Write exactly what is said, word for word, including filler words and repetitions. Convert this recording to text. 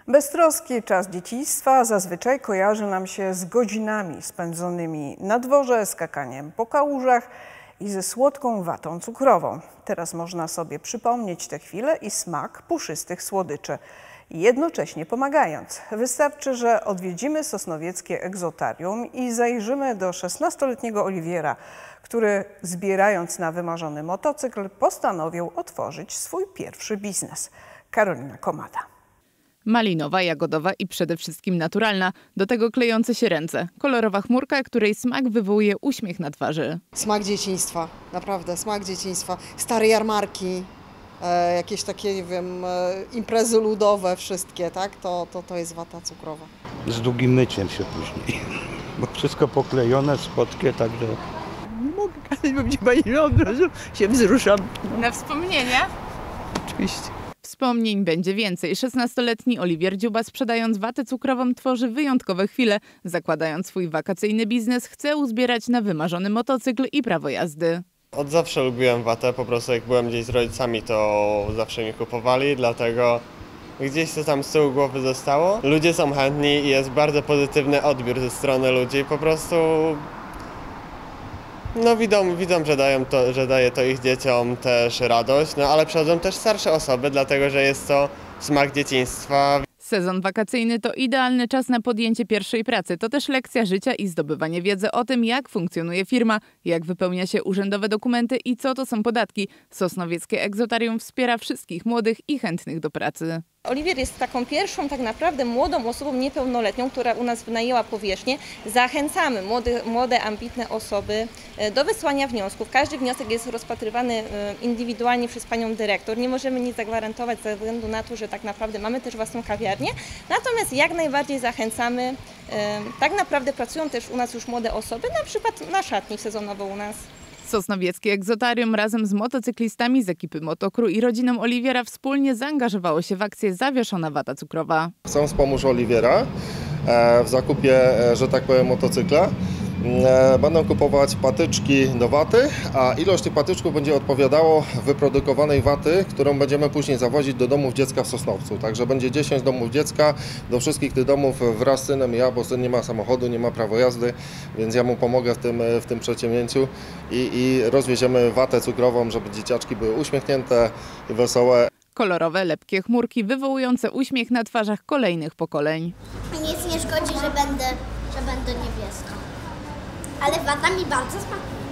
Beztroski czas dzieciństwa zazwyczaj kojarzy nam się z godzinami spędzonymi na dworze, skakaniem po kałużach i ze słodką watą cukrową. Teraz można sobie przypomnieć te chwile i smak puszystych słodyczy, jednocześnie pomagając. Wystarczy, że odwiedzimy sosnowieckie egzotarium i zajrzymy do szesnastoletniego Oliwiera, który zbierając na wymarzony motocykl postanowił otworzyć swój pierwszy biznes. Karolina Komada. Malinowa, jagodowa i przede wszystkim naturalna. Do tego klejące się ręce. Kolorowa chmurka, której smak wywołuje uśmiech na twarzy. Smak dzieciństwa, naprawdę smak dzieciństwa. Stare jarmarki, e, jakieś takie, nie wiem, e, imprezy ludowe, wszystkie, tak? To, to, to jest wata cukrowa. Z długim myciem się później, bo wszystko poklejone, słodkie, także... Nie mogę gadać, bo mnie pani nie od razu się wzruszam. Na wspomnienia? Oczywiście. Wspomnień będzie więcej. szesnastoletni Oliwier Dziuba, sprzedając watę cukrową, tworzy wyjątkowe chwile. Zakładając swój wakacyjny biznes, chce uzbierać na wymarzony motocykl i prawo jazdy. Od zawsze lubiłem watę, po prostu jak byłem gdzieś z rodzicami, to zawsze mi kupowali, dlatego gdzieś to tam z tyłu głowy zostało. Ludzie są chętni i jest bardzo pozytywny odbiór ze strony ludzi, po prostu no widzą, widzą że, dają to, że daje to ich dzieciom też radość, no ale przychodzą też starsze osoby, dlatego że jest to smak dzieciństwa. Sezon wakacyjny to idealny czas na podjęcie pierwszej pracy. To też lekcja życia i zdobywanie wiedzy o tym, jak funkcjonuje firma, jak wypełnia się urzędowe dokumenty i co to są podatki. Sosnowieckie egzotarium wspiera wszystkich młodych i chętnych do pracy. Oliwier jest taką pierwszą tak naprawdę młodą osobą niepełnoletnią, która u nas wynajęła powierzchnię. Zachęcamy młode, młode ambitne osoby do wysłania wniosków. Każdy wniosek jest rozpatrywany indywidualnie przez panią dyrektor. Nie możemy nic zagwarantować ze względu na to, że tak naprawdę mamy też własną kawiarnię. Natomiast jak najbardziej zachęcamy. Tak naprawdę pracują też u nas już młode osoby, na przykład na szatni sezonowo u nas. Sosnowieckie egzotarium razem z motocyklistami z ekipy Motokru i rodziną Oliwiera wspólnie zaangażowało się w akcję Zawieszona wata cukrowa. Chcę wspomóc Oliwiera w zakupie, że tak powiem, motocykla. Będą kupować patyczki do waty, a ilość tych patyczków będzie odpowiadało wyprodukowanej waty, którą będziemy później zawozić do domów dziecka w Sosnowcu. Także będzie dziesięć domów dziecka, do wszystkich tych domów wraz z synem ja, bo syn nie ma samochodu, nie ma prawa jazdy, więc ja mu pomogę w tym, w tym przedsięwzięciu i, i rozwieziemy watę cukrową, żeby dzieciaczki były uśmiechnięte i wesołe. Kolorowe, lepkie chmurki wywołujące uśmiech na twarzach kolejnych pokoleń. Nic nie szkodzi, że będę, że będę niebieska. Ale wata mi bardzo smakuje.